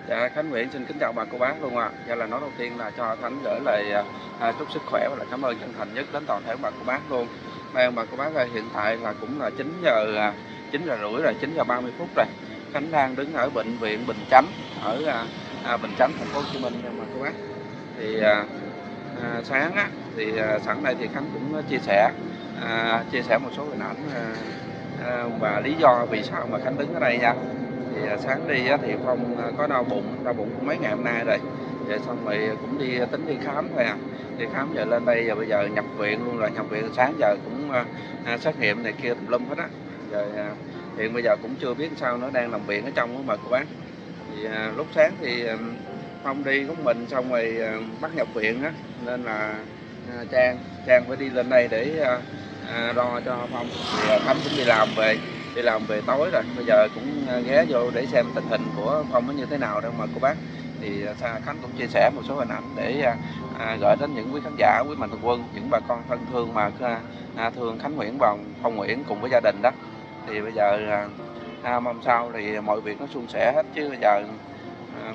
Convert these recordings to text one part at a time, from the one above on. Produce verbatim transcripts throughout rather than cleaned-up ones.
Dạ, Khánh Nguyễn xin kính chào bà cô bác luôn ạ. À. Dạ là nói đầu tiên là cho Khánh gửi lời à, chúc sức khỏe và là cảm ơn chân thành nhất đến toàn thể bà cô bác luôn. Đây bà cô bác ơi, hiện tại là cũng là chín giờ chín giờ rưỡi rồi, chín giờ ba mươi phút rồi. Khánh đang đứng ở bệnh viện Bình Chánh ở à, Bình Chánh thành phố Hồ Chí Minh nha bà cô bác. Thì à, à, sáng á thì à, sẵn đây thì Khánh cũng chia sẻ à, chia sẻ một số hình ảnh à, à, và lý do vì sao mà Khánh đứng ở đây nha. Thì sáng đi thì Phong có đau bụng, đau bụng cũng mấy ngày hôm nay rồi. Vậy xong rồi cũng đi tính đi khám thôi à. Đi khám giờ lên đây giờ bây giờ nhập viện luôn rồi, nhập viện sáng giờ cũng à, xét nghiệm này kia tùm lum hết á. Rồi à, hiện bây giờ cũng chưa biết sao nó đang nằm viện ở trong đó mà cô bác. Thì à, lúc sáng thì à, Phong đi của mình xong rồi à, bắt nhập viện á, nên là à, Trang Trang phải đi lên đây để à, à, đo cho Phong. Thì à, Khánh cũng đi làm về. Đi làm về tối rồi, bây giờ cũng ghé vô để xem tình hình của Phong nó như thế nào đâu mà cô bác. Thì Khánh cũng chia sẻ một số hình ảnh để à, gửi đến những quý khán giả, quý mạnh thường quân, những bà con thân thương mà à, thương Khánh Nguyễn và Phong Nguyễn cùng với gia đình đó. Thì bây giờ à, mong sao thì mọi việc nó suôn sẻ hết, chứ bây giờ à,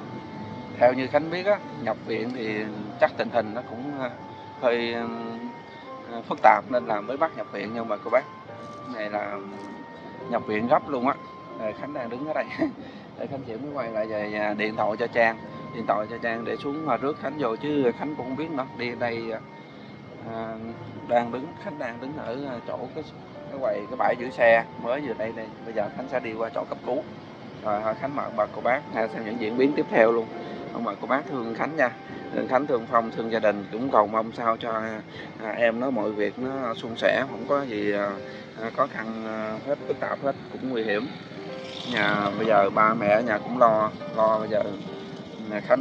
theo như Khánh biết á, nhập viện thì chắc tình hình nó cũng hơi à, phức tạp nên là mới bắt nhập viện, nhưng mà cô bác này là nhập viện gấp luôn á. Khánh đang đứng ở đây để Khánh chuyển mới quay lại về điện thoại cho Trang điện thoại cho Trang để xuống rước Khánh vô, chứ Khánh cũng không biết nữa. Đi đây à, đang đứng Khánh đang đứng ở chỗ cái cái quầy cái bãi giữ xe mới vừa đây đây. Bây giờ Khánh sẽ đi qua chỗ cấp cứu rồi Khánh mời bà cô bác xem những diễn biến tiếp theo luôn. Ông bà cô bác thương Khánh nha, Khánh thương Phong, thương gia đình, cũng cầu mong sao cho à, em nó mọi việc nó suôn sẻ, không có gì à, khó khăn hết, phức tạp hết, cũng nguy hiểm. Nhà bây giờ ba mẹ ở nhà cũng lo lo bây giờ Khánh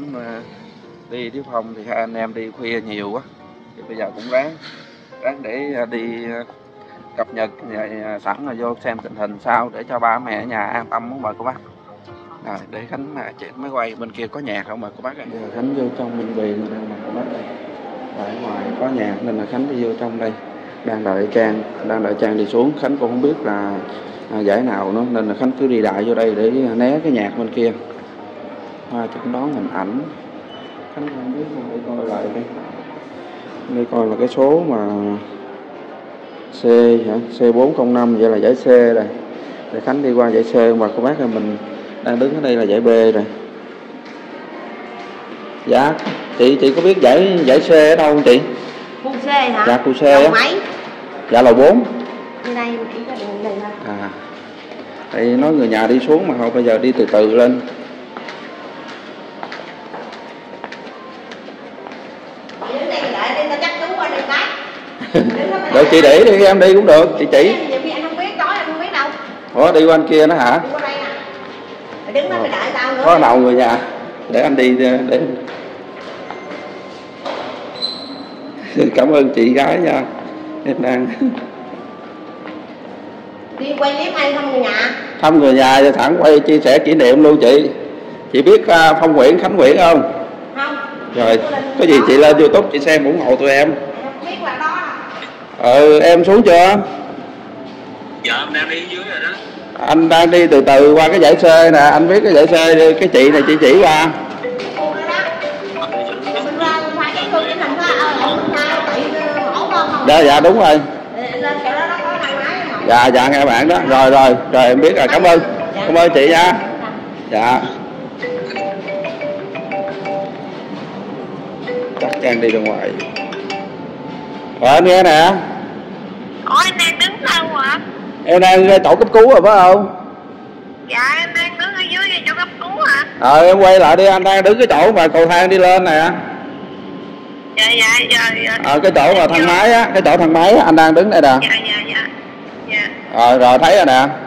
đi với Phong thì hai anh em đi khuya nhiều quá, thì bây giờ cũng ráng ráng để đi cập nhật sẵn là vô xem tình hình sao để cho ba mẹ ở nhà an tâm muốn bà cô bác. Rồi để Khánh mà chạy máy quay bên kia có nhạc không mà cô bác ơi. Giờ Khánh vô trong bệnh viện rồi mà cô bác đây. Ở ngoài có nhạc nên là Khánh đi vô trong đây. Đang đợi Trang, đang đợi Trang đi xuống. Khánh cũng không biết là à, giải nào nữa nên là Khánh cứ đi đại vô đây để né cái nhạc bên kia. À, chẩn đoán hình ảnh. Khánh không biết mà để coi lại đây. Đây coi là cái số mà C hả? C bốn không năm vậy là giải C rồi. Để Khánh đi qua giải C mà cô bác là mình đang đứng ở đây là giải B rồi. Dạ, chị chị có biết giải giải C ở đâu không chị? Khu C hả? Dạ khu C á. Lầu mấy? Dạ lầu bốn. Đây đây chỉ có đường đây thôi. À. Thì nói người nhà đi xuống mà thôi, bây giờ đi từ từ lên. Chị đứng đây đợi đi, tao chắc chú qua đây cái. Được chị để đi em đi cũng được, chị chỉ. Nhiều khi anh không biết, tối anh không biết đâu. Ủa đi qua anh kia nó hả? Đi qua đây nè. Mày đứng đó mày đợi tao nữa. Có nào người nhà. Để anh đi để. Cảm ơn chị gái nha. Em đang đi quay clip hay thăm người nhà. Thăm người nhà rồi thẳng quay chia sẻ kỷ niệm luôn chị. Chị biết uh, Phong Nguyễn, Khánh Nguyễn không? Không. Rồi, có gì chị lên YouTube chị xem ủng hộ tụi em. Không biết là đó. Ừ, em xuống chưa? Dạ, em đang đi dưới rồi đó. Anh đang đi từ từ qua cái dãy C nè, anh biết cái dãy C, cái chị này chị chỉ qua. Dạ, dạ đúng rồi. Dạ, dạ nghe bạn đó. Rồi, rồi, rồi em biết rồi, cảm ơn. Cảm ơn chị nha. Dạ. Chắc Trang đi ra ngoài. Rồi anh nghe nè. Ủa em đang đứng đâu hả? Em đang ra chỗ cấp cứu rồi phải không? Dạ em đang đứng ở dưới chỗ cấp cứu hả? Ờ em quay lại đi, anh đang đứng cái chỗ mà cầu thang đi lên nè. Dạ dạ dạ dạ. Ờ cái chỗ mà thang máy á, cái chỗ thang máy á, anh đang đứng đây nè. Dạ dạ dạ. Dạ. Rồi rồi thấy rồi nè.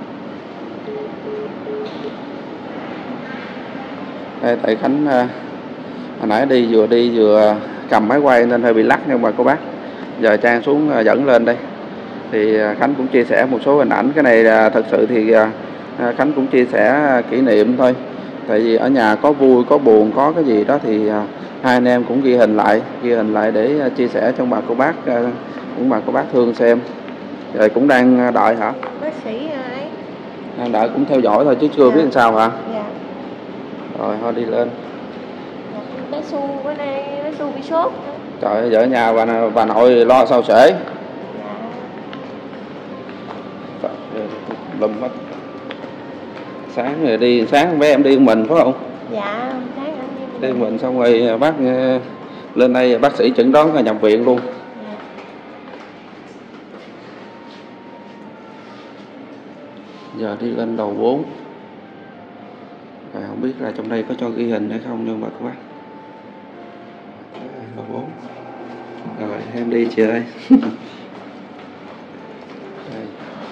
Đây tại Khánh hồi nãy đi vừa đi vừa cầm máy quay nên hơi bị lắc, nhưng mà cô bác giờ Trang xuống dẫn lên đây thì Khánh cũng chia sẻ một số hình ảnh. Cái này thật sự thì Khánh cũng chia sẻ kỷ niệm thôi, tại vì ở nhà có vui có buồn có cái gì đó thì hai anh em cũng ghi hình lại ghi hình lại để chia sẻ cho bà cô bác, những bà cô bác thương xem. Rồi cũng đang đợi hả? Bác sĩ ấy Đang đợi cũng theo dõi thôi chứ chưa dạ. biết làm sao hả? Dạ. Rồi thôi đi lên. Bé Su bữa nay bé Su bị sốt nữa. Trời ơi, ở nhà bà, bà nội lo sao sể. Trời ơi, lum hết. Sáng rồi đi, sáng bé em đi một mình phải không? Dạ, sáng anh đi một mình xong rồi bác lên đây bác sĩ chẩn đoán là nhập viện luôn. Dạ. Giờ đi lên lầu bốn. Rồi không biết là trong đây có cho ghi hình hay không nhưng mà các bác. Lầu bốn. Rồi em đi chị ơi. Đây.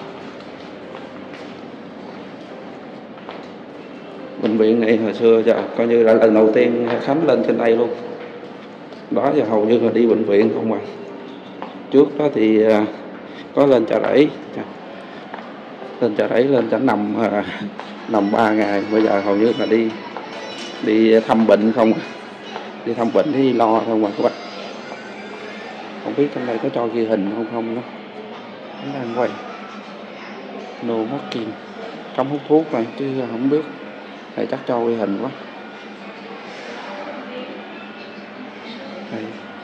Bệnh viện này hồi xưa giờ coi như là lần đầu tiên Khánh lên trên đây luôn. Đó giờ hầu như là đi bệnh viện không mà. Trước đó thì có lên Chợ Rẫy. Lên Chợ Rẫy lên chẳng nằm nằm ba ngày, bây giờ hầu như là đi đi thăm bệnh không à. Đi thăm bệnh thì lo không mà các bạn. Không biết trong đây có cho ghi hình không không nữa. Nó đang quay no marking, cấm hút thuốc này chứ không biết. Này chắc cho ghi hình quá. Đây.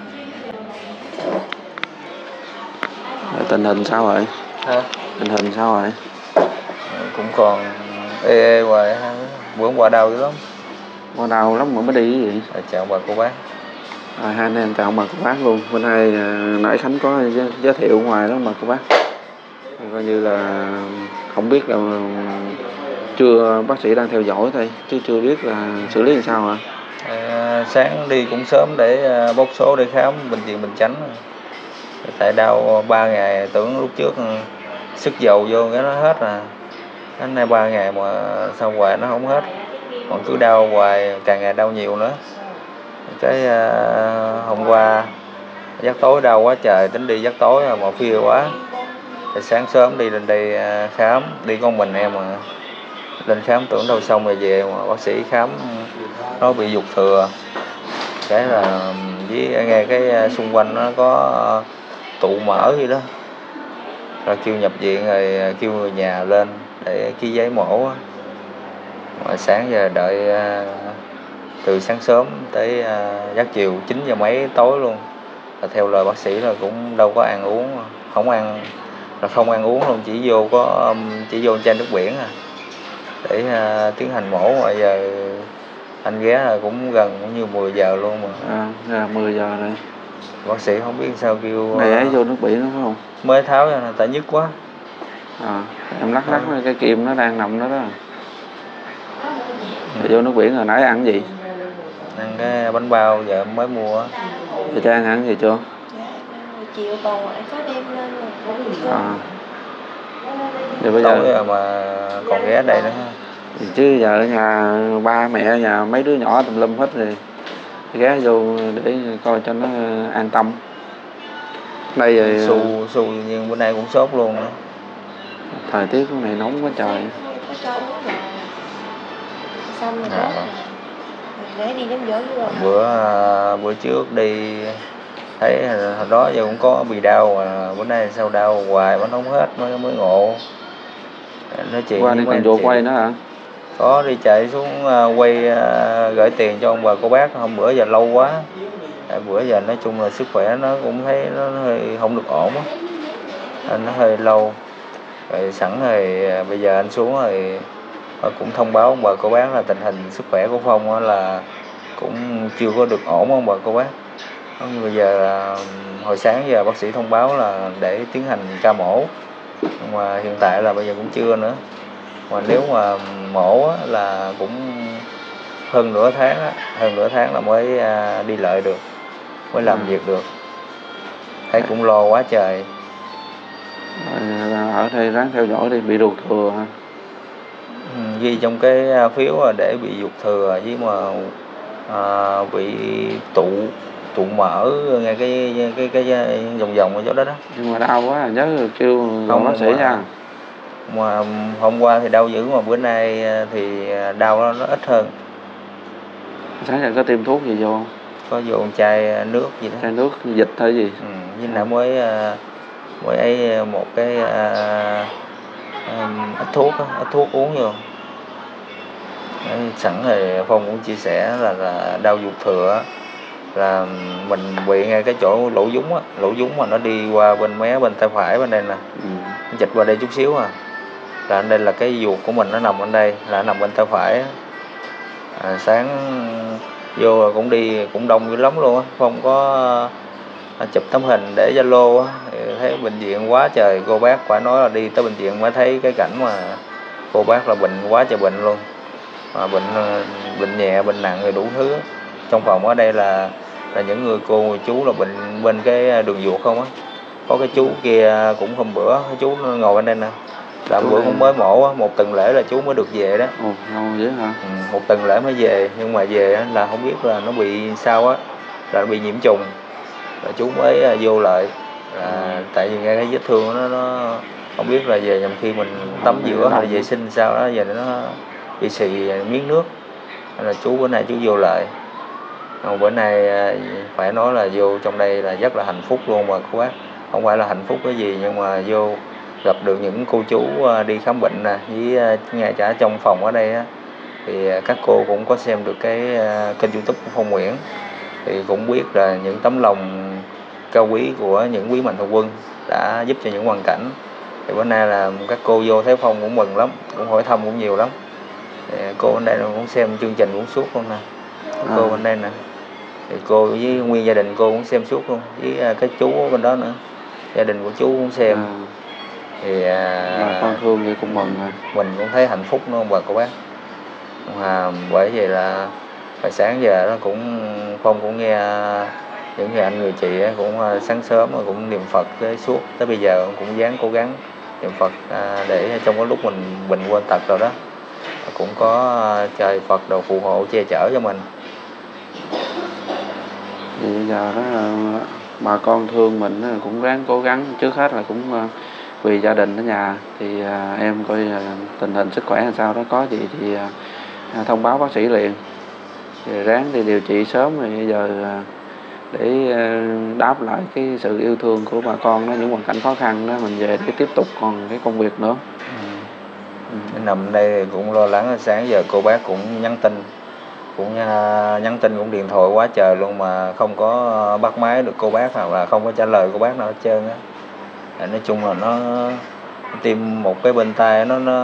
Đây, tình hình sao rồi? Hả? Tình hình sao rồi? Cũng còn ê ê hoài ha. Bữa hôm qua đau dữ lắm. Qua đau lắm mà mới đi cái gì? À, chào bà cô bác. À, hai anh em chào bà cô bác luôn. Bên này nãy Khánh có giới thiệu ngoài đó mà cô bác. Coi như là không biết là chưa bác sĩ đang theo dõi thôi chứ chưa biết là xử lý làm sao hả? À, sáng đi cũng sớm để bốc số để khám bệnh viện Bình Chánh. Tại đau ba ngày, tưởng lúc trước sức dầu vô cái nó hết à. Đến nay ba ngày mà sao hoài nó không hết. Còn cứ đau hoài, càng ngày đau nhiều nữa. Cái uh, hôm qua giấc tối đau quá trời, tính đi giấc tối mà phia quá. Thì sáng sớm đi lên đây uh, khám, đi con mình em mà. Lên khám tưởng đâu xong rồi về mà bác sĩ khám nó bị dục thừa. Cái là với nghe cái xung quanh nó có tụ mỡ gì đó. Rồi kêu nhập viện rồi kêu người nhà lên để ký giấy mổ. Mà sáng giờ đợi uh, từ sáng sớm tới uh, giấc chiều chín giờ mấy tối luôn. Và theo lời bác sĩ là cũng đâu có ăn uống, không ăn là không ăn uống luôn, chỉ vô có chỉ vô chai nước biển à để uh, tiến hành mổ. Mà giờ anh ghé là cũng gần cũng như mười giờ luôn mà. À, là mười giờ rồi. Bác sĩ không biết sao kêu này ấy vô nước biển đó phải không? Mới tháo ra tại nhức quá. À, em lắc lắc cái kim nó đang nằm đó đó. Rồi vô nước biển rồi nãy ăn gì? Ăn cái bánh bao giờ mới mua. Thì Trang ăn gì chưa? Chiều bà ngoại có đem lên rồi. À. Rồi bây giờ tối mà còn ghé đây nữa. Chứ giờ ở nhà ba mẹ nhà mấy đứa nhỏ tùm lum hết rồi. Ghé vô để coi cho nó an tâm. Đây rồi Su su nhưng bữa nay cũng sốt luôn nữa. Thời tiết lúc này nóng quá trời. Có cho uống rồi. Xong rồi À. đó. Để đi đến dỗ vô. Bữa bữa trước đi thấy hồi đó giờ cũng có bị đau mà bữa nay sao đau hoài mà không hết mới mới ngộ. Nói chuyện qua đi còn vô quay nữa hả? Có đi chạy xuống uh, quay uh, gửi tiền cho ông bà cô bác hôm bữa giờ lâu quá. Tại bữa giờ nói chung là sức khỏe nó cũng thấy nó hơi không được ổn á. Nó hơi lâu. Rồi sẵn rồi bây giờ anh xuống rồi cũng thông báo ông bà cô bác là tình hình sức khỏe của Phong là cũng chưa có được ổn ông bà cô bác. Bây giờ hồi sáng giờ bác sĩ thông báo là để tiến hành ca mổ. Nhưng mà hiện tại là bây giờ cũng chưa nữa. Mà nếu mà mổ á, là cũng hơn nửa tháng á, hơn nửa tháng là mới à, đi lại được, mới làm việc được. Thấy cũng lo quá trời. Ở đây ráng theo dõi đi, bị ruột thừa hả? Ừ, ghi trong cái phiếu là để bị ruột thừa với mà à, bị tụ tụ mỡ ngay cái cái cái, cái vòng vòng ở chỗ đó đó. Nhưng mà đau quá nhớ kêu không bác sĩ mà, nha. Mà hôm qua thì đau dữ mà bữa nay thì đau nó, nó ít hơn. Sáng giờ có tiêm thuốc gì vô không? Có vô chai nước gì đó. Chai nước dịch hay gì? Ừ, với lại mới mới ấy một cái uh, um, ít thuốc á, ít thuốc uống vô. Đấy, sẵn thì Phong cũng chia sẻ là, là đau ruột thừa là mình bị ngay cái chỗ lỗ dúng á, lỗ dúng mà nó đi qua bên mé bên tay phải bên đây nè, Ừ. nó chịch qua đây chút xíu à, là ở đây là cái ruột của mình nó nằm bên đây, là nó nằm bên tay phải á. À, sáng vô cũng đi cũng đông dữ lắm luôn á, Phong có à, chụp tấm hình để Zalo á, thấy bệnh viện quá trời cô bác, phải nói là đi tới bệnh viện mới thấy cái cảnh mà cô bác là bệnh quá trời bệnh luôn, mà bệnh bệnh nhẹ bệnh nặng rồi đủ thứ. Trong phòng ở đây là là những người cô người chú là bệnh bên cái đường ruột không á, có cái chú kia cũng hôm bữa cái chú nó ngồi bên đây nè, là bữa cũng mới mổ á, một tuần lễ là chú mới được về đó. Ồ, lâu vậy hả? Ừ, một tuần lễ mới về, nhưng mà về á, là không biết là nó bị sao á, là nó bị nhiễm trùng, là chú mới à, vô lại, là Ừ. tại vì ngay cái vết thương nó nó không biết là về nhầm khi mình tắm rửa hay là vệ sinh sao đó, giờ nó bị xì miếng nước, nên là chú bữa nay chú vô lại. Còn bữa nay à, phải nói là vô trong đây là rất là hạnh phúc luôn mà cô bác, không phải là hạnh phúc cái gì nhưng mà vô gặp được những cô chú à, đi khám bệnh nè, với à, ngay cả trong phòng ở đây á, thì à, các cô cũng có xem được cái à, kênh YouTube của Phong Nguyễn, thì cũng biết là những tấm lòng cao quý của những quý mạnh thường quân đã giúp cho những hoàn cảnh. Thì bữa nay là các cô vô thấy Phong cũng mừng lắm, cũng hỏi thăm cũng nhiều lắm. Thì cô bên đây cũng xem chương trình cũng suốt luôn nè, À. cô bên đây nè, thì cô với nguyên gia đình cô cũng xem suốt luôn, với cái chú ở bên đó nữa, gia đình của chú cũng xem. À. Thì Bà con thương thì cũng mừng rồi. mình cũng thấy hạnh phúc luôn bà cô bác. Mà bởi vậy là hồi sáng giờ nó cũng Phong cũng nghe những người anh người chị ấy, cũng sáng sớm cũng niệm Phật tới suốt tới bây giờ cũng dáng cố gắng niệm Phật à, để trong cái lúc mình bệnh quên tật rồi đó cũng có trời Phật đồ phù hộ che chở cho mình. Thì bây giờ đó là bà con thương mình cũng ráng cố gắng, trước hết là cũng vì gia đình ở nhà, thì em coi tình hình sức khỏe làm sao đó, có gì thì thông báo bác sĩ liền, thì ráng đi điều trị sớm. Rồi bây giờ để đáp lại cái sự yêu thương của bà con đó, những hoàn cảnh khó khăn đó, mình về để tiếp tục còn cái công việc nữa. Ừ. Ừ. Nằm đây cũng lo lắng, sáng giờ cô bác cũng nhắn tin cũng nhắn tin cũng điện thoại quá trời luôn mà không có bắt máy được cô bác, hoặc là không có trả lời cô bác nào hết trơn á. Nói chung là nó, nó tiêm một cái bên tay nó nó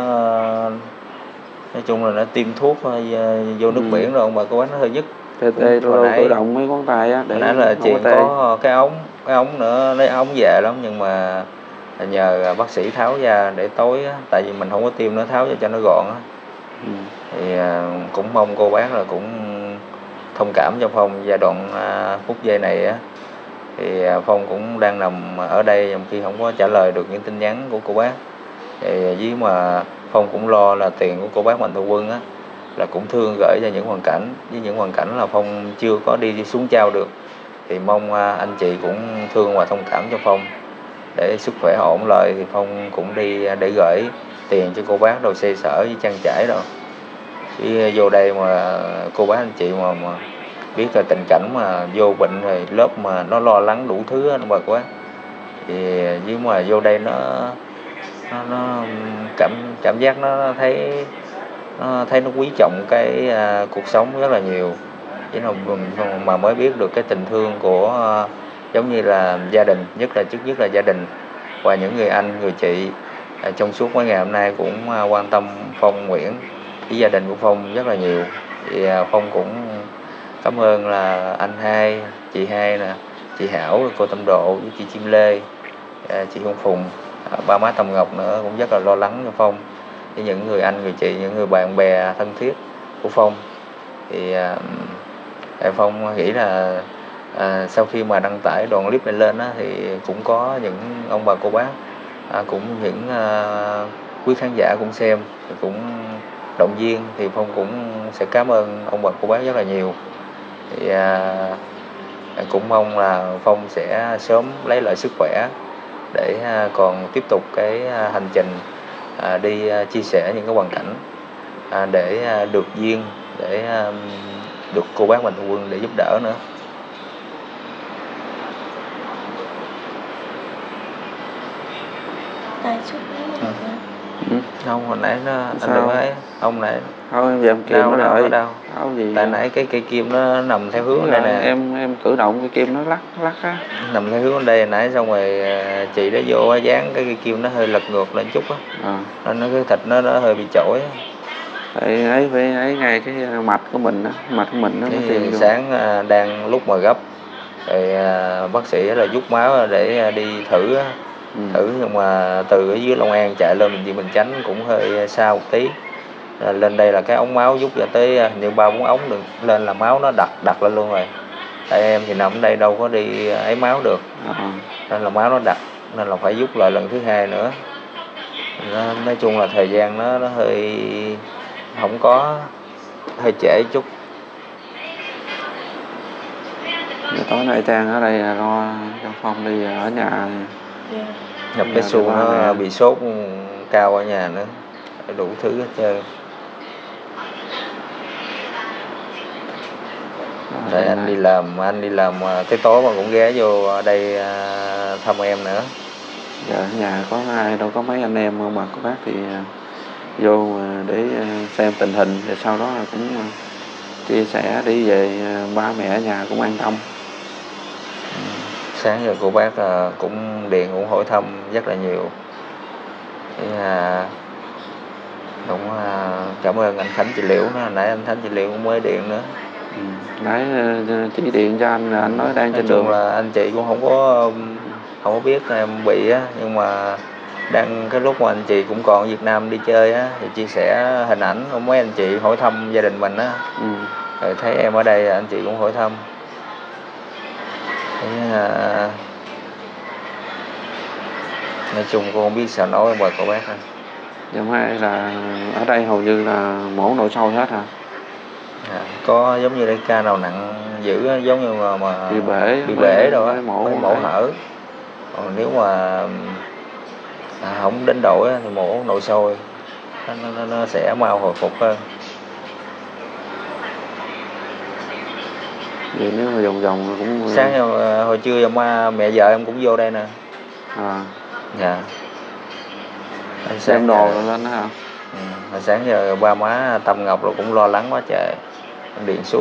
nói chung là nó tiêm thuốc vô nước ừ. biển rồi mà cô bác nó hơi nhức. Tê tê tự động mấy ngón tay á, để nãy là chị có, có cái ống cái ống nữa, lấy ống về lắm nhưng mà nhờ bác sĩ tháo ra để tối á, tại vì mình không có tiêm nó tháo ra cho nó gọn á. Ừ. Thì cũng mong cô bác là cũng thông cảm cho Phong giai đoạn phút giây này á, thì Phong cũng đang nằm ở đây khi không có trả lời được những tin nhắn của cô bác, thì với mà Phong cũng lo là tiền của cô bác Mạnh Thường Quân á, là cũng thương gửi cho những hoàn cảnh, với những hoàn cảnh là Phong chưa có đi xuống trao được, thì mong anh chị cũng thương và thông cảm cho Phong để sức khỏe ổn lại, thì Phong cũng đi để gửi tiền cho cô bác đồ xây sở với trang trải rồi. Chứ vô đây mà cô bác anh chị mà, mà biết là tình cảnh mà vô bệnh rồi lớp mà nó lo lắng đủ thứ đó bà quá, thì với mà vô đây nó nó, nó cảm cảm giác nó thấy nó thấy nó quý trọng cái uh, cuộc sống rất là nhiều, chứ mà, mà mới biết được cái tình thương của uh, giống như là gia đình, nhất là trước nhất là gia đình và những người anh người chị uh, trong suốt mấy ngày hôm nay cũng uh, quan tâm Phong Nguyễn với gia đình của Phong rất là nhiều. Thì uh, Phong cũng cảm ơn là anh hai, chị hai nè, chị Hảo, cô Tâm Độ với chị Chim Lê, uh, chị Hương Phùng, uh, ba má Tâm Ngọc nữa cũng rất là lo lắng cho Phong, với những người anh người chị, những người bạn bè thân thiết của Phong. Thì uh, Phong nghĩ là uh, sau khi mà đăng tải đoạn clip này lên á, thì cũng có những ông bà cô bác, uh, cũng những uh, quý khán giả cũng xem, thì cũng động viên, thì Phong cũng sẽ cảm ơn ông bà cô bác rất là nhiều. Thì uh, cũng mong là Phong sẽ sớm lấy lại sức khỏe để uh, còn tiếp tục cái uh, hành trình À, đi à, chia sẻ những cái hoàn cảnh à, để à, được duyên, để à, được cô bác Mạnh Thường Quân để giúp đỡ nữa. Tại chút Ừ. Ừ. Không, hồi nãy nó anh Sao? đừng ấy, ông nãy Thôi em giờ em kim đau nó đâu có lại. đau. Đau gì? Tại nãy cái cây kim nó nằm theo hướng Đúng đây rồi, nè. em em cử động cái kim nó lắc lắc á. Nằm theo hướng đây nãy xong rồi à, chị đã vô dán cái cây kim nó hơi lật ngược lên chút á. À. Nên nó cái thịt nó nó hơi bị chổi á. Tại ấy phải ấy ngay cái mạch của mình á, mạch của mình nó mới tìm Cái vô. sáng à, đang lúc mà gấp rồi à, bác sĩ là rút máu để à, đi thử á. Ừ. Thử nhưng mà từ ở dưới Long An chạy lên bệnh viện Bình Chánh cũng hơi xa một tí. À, lên đây là cái ống máu rút ra tới à, như ba bốn ống được lên là máu nó đặt đặt lên luôn rồi. Tại em thì nằm ở đây đâu có đi ấy máu được. À. Nên là máu nó đặt nên là phải rút lại lần thứ hai nữa. Nó, nói chung là thời gian nó nó hơi không có hơi trễ chút. Giờ tối nay Trang ở đây là lo cho Phong đi ở nhà. Nhập Nhà cái xu thì ba nó mẹ. bị sốt cao ở nhà nữa, đủ thứ hết trơn. Tại anh đi làm anh đi làm tới tối mà cũng ghé vô đây à, thăm em nữa. Giờ ở nhà có ai đâu, có mấy anh em mà có bác thì vô để xem tình hình rồi sau đó cũng chia sẻ đi về ba mẹ ở nhà cũng an tâm. Sáng giờ cô bác à, cũng điện cũng hỏi thăm rất là nhiều. Thì, à, cũng à, cảm ơn anh Khánh Trị Liễu nữa, nãy anh Khánh Trị Liễu cũng mới điện nữa. Ừ. Nãy chỉ điện cho anh, anh nói đang Nói trên chung đường. là anh chị cũng không có không có biết em bị á, nhưng mà đang cái lúc mà anh chị cũng còn ở Việt Nam đi chơi á thì chia sẻ hình ảnh của mấy anh chị hỏi thăm gia đình mình á. Ừ. Rồi thấy em ở đây anh chị cũng hỏi thăm. Thế, à, nói chung cô không biết sao nói với bà cô bác. Giờ mai là ở đây hầu như là mổ nội soi hết hả? À, có giống như cái ca nào nặng dữ á, giống như mà, mà Bị bể, bị mới- bể rồi á, mới mổ mới mổ lại. hở. Còn nếu mà à, không đến độ á, thì mổ nội soi nó, nó, nó sẽ mau hồi phục hơn. Vậy nếu mà vòng vòng cũng Sáng em, hồi trưa em mẹ vợ em cũng vô đây nè. à, Dạ. Anh xem đồ giờ, rồi lên đó hả? ừ, hồi sáng giờ ba má Tâm Ngọc rồi cũng lo lắng quá trời, em điện suốt.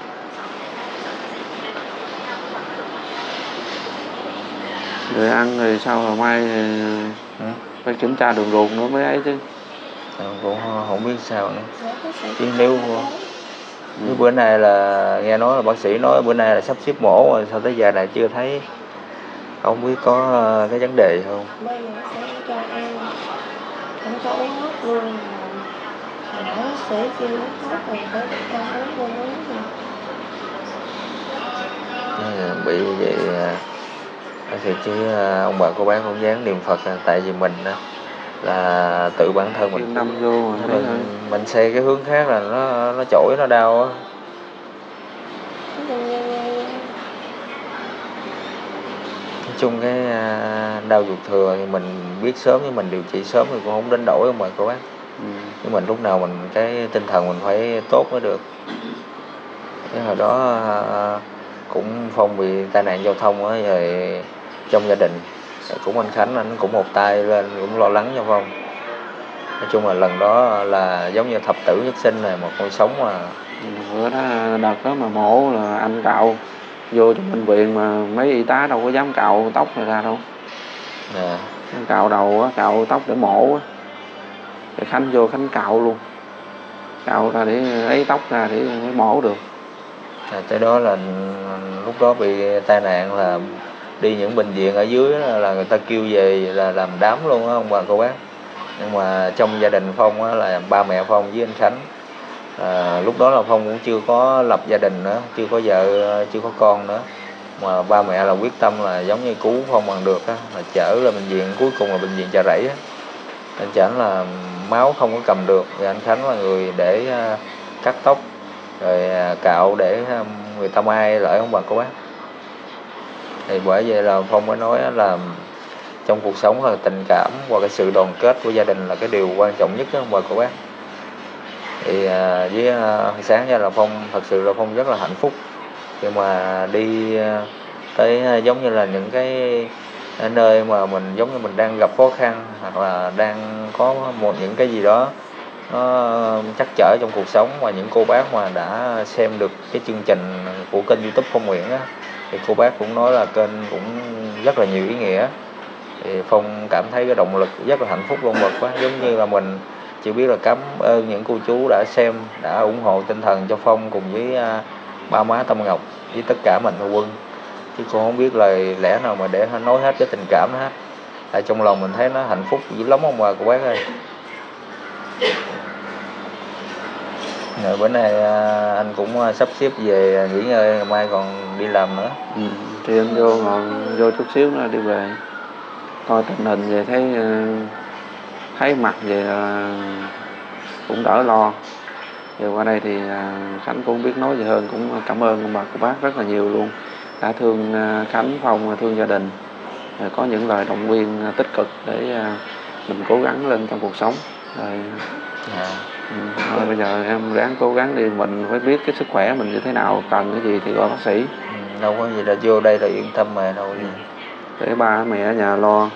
Rồi ăn rồi sau rồi mai thì Ừ. phải kiểm tra đường ruột nữa mới ấy chứ. Em cũng không biết sao nữa. Dạ, bác sĩ Chứ nếu Ừ. Nếu bữa nay là nghe nói là bác sĩ nói bữa nay là sắp xếp mổ rồi, sao tới giờ này chưa thấy, không biết có ờ, cái vấn đề không. bây giờ sẽ cho ăn, không cho uống nước luôn. Hồi nãy bác sĩ kêu uống thuốc rồi phải cho uống luôn uống rồi. Ờ, bị như vậy ờ, thì chứ ờ, ông bà cô bác cũng dáng niệm Phật à, tại vì mình á, là tự bản thân mình Kim đâm vô mà thấy mình, thôi. mình xây cái hướng khác là nó nó chổi nó đau á. Cái dần dần dần. Nói chung cái à, đau ruột thừa thì mình biết sớm nhưng mình điều trị sớm thì cũng không đến đổi ông bà cô bác. Ừ. Nhưng mình lúc nào mình cái tinh thần mình phải tốt mới được. Cái hồi đó à, cũng Phong bị tai nạn giao thông á, rồi trong gia đình rồi cũng anh Khánh anh cũng một tay lên cũng lo lắng cho Phong. Nói chung là lần đó là giống như thập tử nhất sinh này, một con sống mà. Bữa đó đợt đó mà mổ là anh cạo vô trong bệnh viện mà mấy y tá đâu có dám cạo tóc này ra đâu. Nè. Anh cạo đầu á, cạo tóc để mổ á. Rồi Khánh vô Khánh cạo luôn. Cạo ra để lấy tóc ra để mới mổ được. À, tới đó là lúc đó bị tai nạn là đi những bệnh viện ở dưới là người ta kêu về là làm đám luôn á ông bà cô bác. Nhưng mà trong gia đình Phong á, là ba mẹ Phong với anh Khánh, à, lúc đó là Phong cũng chưa có lập gia đình nữa, chưa có vợ, chưa có con nữa, mà ba mẹ là quyết tâm là giống như cứu Phong bằng được á, là chở lên bệnh viện, cuối cùng là bệnh viện Chợ Rẫy á. Anh Chánh là máu không có cầm được, rồi anh Khánh là người để uh, cắt tóc rồi uh, cạo để um, người ta mai lại ông bà cô bác. Thì bởi vậy là Phong mới nói là trong cuộc sống là tình cảm và cái sự đoàn kết của gia đình là cái điều quan trọng nhất đó ông bà cô bác. Thì uh, với uh, sáng ra là Phong thật sự là Phong rất là hạnh phúc khi mà đi uh, tới uh, giống như là những cái ở nơi mà mình giống như mình đang gặp khó khăn hoặc là đang có một những cái gì đó nó trắc trở trong cuộc sống, mà những cô bác mà đã xem được cái chương trình của kênh YouTube Phong Nguyễn á, thì cô bác cũng nói là kênh cũng rất là nhiều ý nghĩa. Thì Phong cảm thấy cái động lực rất là hạnh phúc luôn bật quá, giống như là mình chỉ biết là cảm ơn những cô chú đã xem, đã ủng hộ tinh thần cho Phong cùng với uh, ba má Tâm Ngọc với tất cả mình Hậu Quân, chứ con không biết lời lẽ nào mà để nói hết cái tình cảm đó hết. Tại trong lòng mình thấy nó hạnh phúc dữ lắm ông bà cô bác ơi. Rồi bữa nay anh cũng sắp xếp về nghỉ ngơi, ngày mai còn đi làm nữa. Ừ, thì anh vô ngồi vô chút xíu nữa đi về, coi tình hình về thấy thấy mặt về là cũng đỡ lo. Giờ qua đây thì Khánh cũng biết nói gì hơn, cũng cảm ơn ông bà cô bác rất là nhiều luôn, đã thương Khánh, Phong, thương gia đình, có những lời động viên tích cực để mình cố gắng lên trong cuộc sống. Rồi À. Ừ, thôi bây giờ em ráng cố gắng đi, mình phải biết cái sức khỏe mình như thế nào, cần cái gì thì gọi bác sĩ. Ừ, đâu có gì là vô đây là yên tâm mà đâu. Ừ. Để ba mẹ ở nhà lo.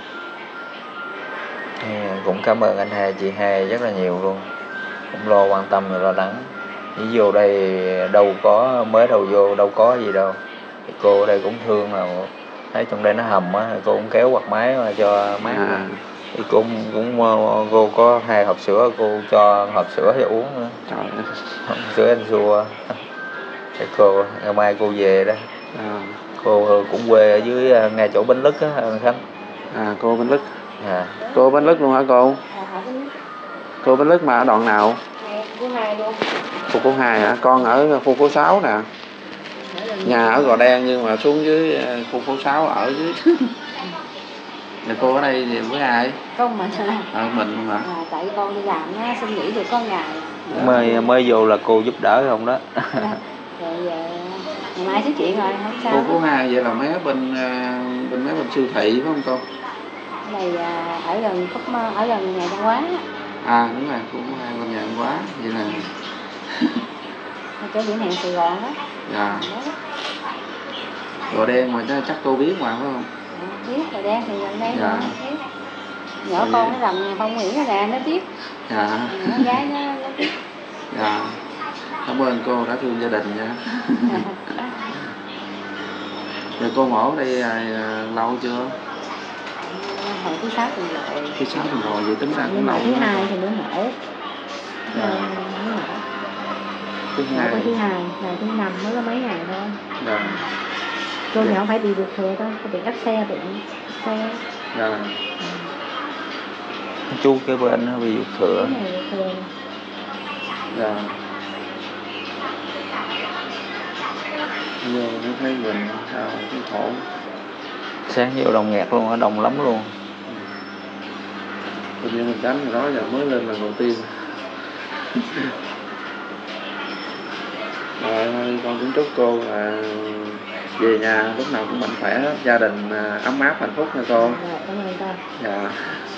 Ừ, cũng cảm ơn anh hai chị hai rất là nhiều luôn, cũng lo quan tâm và lo lắng. Chỉ vô đây đâu có mới đầu vô đâu có gì đâu, thì cô ở đây cũng thương, là thấy trong đây nó hầm á, cô cũng kéo quạt máy mà cho mát. À. Thì cô cũng, cũng cô có hai hộp sữa, cô cho hộp sữa cho uống nữa. Trời ơi. Sữa anh xua. Thì cô ngày mai cô về đó. À. Cô cũng quê ở dưới ngay chỗ Bến Lức á anh Khánh. À, cô Bến Lức. À. Cô Bến Lức luôn hả cô? Cô Bến Lức mà ở đoạn nào? Khu hai luôn. Khu phố hai hả? Con ở khu phố sáu nè. Nhà ở Gò Đen nhưng mà xuống dưới khu phố sáu ở dưới. Nhà cô ở đây thì với ai? Con mình. Ở mình luôn hả? À, tại con đi làm á, xin nghỉ được có ngày. Mới mới vô là cô giúp đỡ không đó. Rồi ngày mai nói chuyện rồi không sao. Khu phố hai vậy là mấy bên bên mấy bên siêu thị phải không cô? Ở đây ở gần khúc ở gần nhà văn hóa. À đúng rồi, khu phố hai bên nhà văn hóa vậy là ở chỗ biển hàng Sài Gòn đó. Dạ. Gò Đen mà chắc cô biết mà phải không? À, biết Gò Đen thì gần đây dạ. Biết. Nhỏ thì... con nó làm Phong Nguyễn đó nè, nó biết. Dạ. Nhỏ gái nó, nó biết. Dạ. Cảm ơn cô đã thương gia đình nha. Rồi cô mổ đây à, lâu chưa? Hồi thứ sáu tuần rồi. Thứ sáu tuần rồi, vậy tính ra cũng lâu. Thứ hai thì nữa mổ. Dạ. Thứ hai. Thứ hai, ngày thứ năm mới có mấy ngày thôi. Dạ. Cô dạ. Nhỏ phải bị ruột thừa thôi, có bị áp xe, bị xe. Dạ. Ừ. Chú cái bên nó bị ruột thừa. Dạ. Giờ nó thấy mình sao cũng khổ. Sáng vô đông nghẹt luôn, ở đông lắm luôn. Bây giờ mình đánh rồi đó, giờ mới lên lần đầu tiên. Rồi con cũng chúc cô là về nhà lúc nào cũng mạnh khỏe, gia đình ấm áp hạnh phúc nha cô. Dạ, cảm ơn con. Dạ.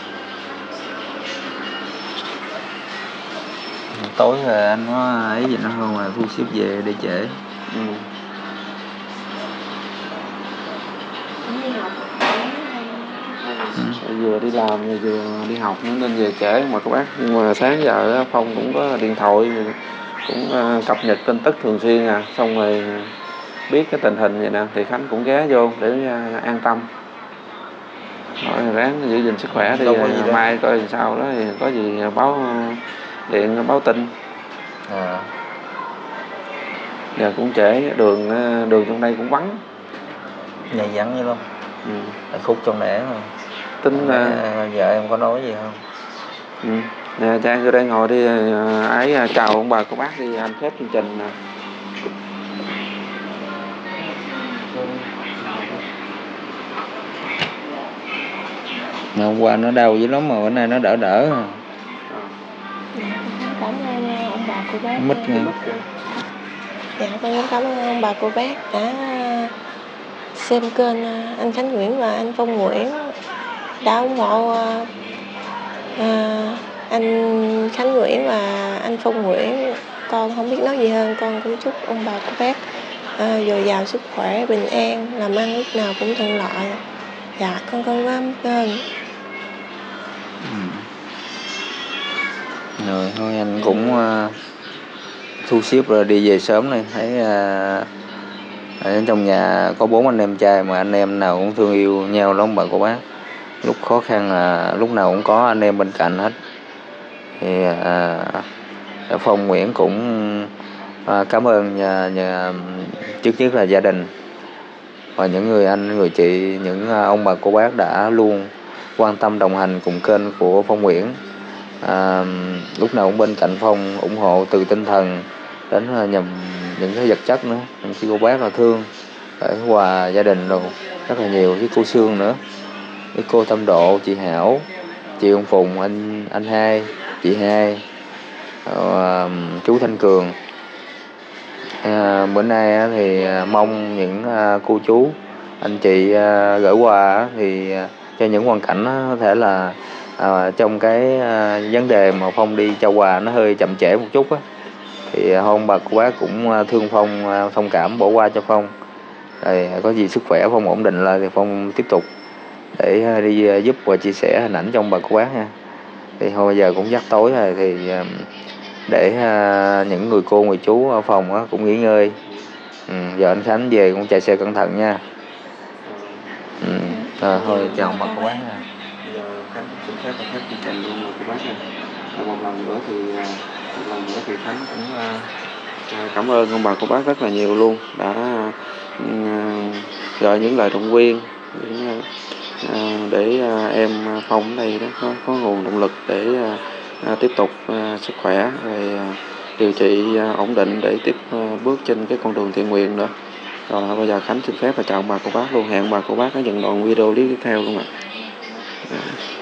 Tối rồi anh có ấy gì nữa không mà thu xếp về đi trễ. Ừ. Ừ. Vừa đi làm vừa đi học nữa nên về trễ mà các bác, nhưng mà sáng giờ Phong cũng có điện thoại cũng cập nhật tin tức thường xuyên à, xong rồi biết cái tình hình vậy nè thì Khánh cũng ghé vô để an tâm. Rồi ráng giữ gìn sức khỏe đi, mai coi làm sao đó thì có gì báo điện báo tin. À. Giờ cũng trễ, đường đường trong đây cũng vắng. Nhà vắng như lắm. Ừ. Khúc trong này mà. Tính là vợ em có nói gì không? Ừ. Nè Trang vô đây ngồi đi, ấy chào ông bà cô bác đi, anh khép chương trình nè. Mà hôm qua nó đau dữ lắm mà bữa nay nó đỡ đỡ. Cảm ơn ông bà cô bác. Mít nha. Dạ, con cũng cảm ơn ông bà cô bác đã xem kênh anh Khánh Nguyễn và anh Phong Nguyễn, đã ủng hộ uh, anh Khánh Nguyễn và anh Phong Nguyễn. Con không biết nói gì hơn, con cũng chúc ông bà cô bác uh, dồi dào sức khỏe, bình an, làm ăn lúc nào cũng thuận lợi. Dạ con con cảm ơn. Ừ. Rồi thôi anh cũng uh, thu xếp rồi đi về sớm này. Thấy uh, ở trong nhà có bốn anh em trai mà anh em nào cũng thương yêu nhau lắm bà cô bác. Lúc khó khăn là lúc nào cũng có anh em bên cạnh hết. Thì uh, Phong Nguyễn cũng uh, cảm ơn nhà, nhà, trước nhất là gia đình và những người anh, người chị, những uh, ông bà cô bác đã luôn quan tâm đồng hành cùng kênh của Phong Nguyễn. À, lúc nào cũng bên cạnh Phong, ủng hộ từ tinh thần đến uh, nhằm những cái vật chất nữa. Những khi cô bác là thương để quà gia đình rồi rất là nhiều, với cô Sương nữa, với cô Tâm Độ, chị Hảo, chị ông Phùng, anh anh hai, chị hai, uh, chú Thanh Cường. À, bữa nay á, thì mong những uh, cô chú, anh chị uh, gửi quà á, thì uh, cho những hoàn cảnh á, có thể là uh, trong cái uh, vấn đề mà Phong đi cho quà nó hơi chậm trễ một chút á, thì uh, hôm bà cô bác cũng uh, thương Phong, uh, thông cảm bỏ qua cho Phong. Rồi có gì sức khỏe Phong ổn định lại thì Phong tiếp tục để uh, đi uh, giúp và chia sẻ hình ảnh trong bà cô bác nha. Thì thôi bây giờ cũng giấc tối rồi thì uh, để uh, những người cô người chú ở phòng á, cũng nghỉ ngơi. Ừ, giờ anh Khánh về cũng chạy xe cẩn thận nha. Ừ. À, thôi chào bà cô bác nha. Giờ Khánh xin phép và phép chương trình luôn rồi cô bác nha. Một lần nữa thì một lần nữa thì Khánh cũng uh, cảm ơn ông bà cô bác rất là nhiều luôn, đã uh, gửi những lời động viên để, uh, để uh, em Phong ở đây đó có, có nguồn động lực để uh, uh, tiếp tục uh, sức khỏe rồi uh, điều trị uh, ổn định để tiếp uh, bước trên cái con đường thiện nguyện nữa. Rồi bây giờ Khánh xin phép và chào ông bà cô bác luôn. Hẹn ông bà cô bác ở những đoạn video clip tiếp theo luôn ạ.